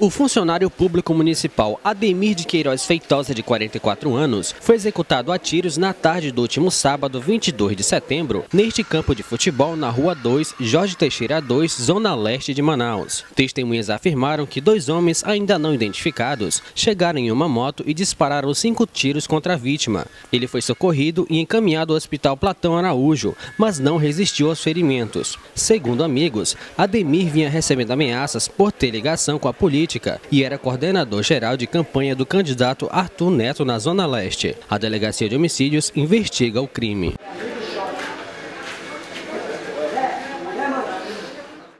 O funcionário público municipal Ademir de Queiroz Feitosa, de 44 anos, foi executado a tiros na tarde do último sábado, 22 de setembro, neste campo de futebol na Rua 2, Jorge Teixeira 2, Zona Leste de Manaus. Testemunhas afirmaram que dois homens ainda não identificados chegaram em uma moto e dispararam 5 tiros contra a vítima. Ele foi socorrido e encaminhado ao Hospital Platão Araújo, mas não resistiu aos ferimentos. Segundo amigos, Ademir vinha recebendo ameaças por ter ligação com a política e era coordenador-geral de campanha do candidato Arthur Neto na Zona Leste. A Delegacia de Homicídios investiga o crime.